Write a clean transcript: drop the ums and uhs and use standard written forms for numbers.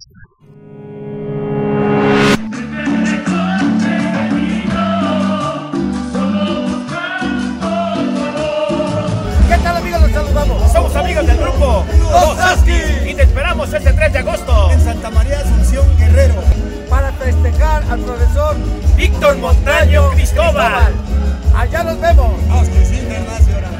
¿Qué tal, amigos? Los saludamos. Somos amigos del grupo Los Husky. y te esperamos este 3 de agosto En Santa María Asunción, Guerrero, para festejar al profesor Víctor Montaño Cristóbal. Allá nos vemos. Huskies Internacional.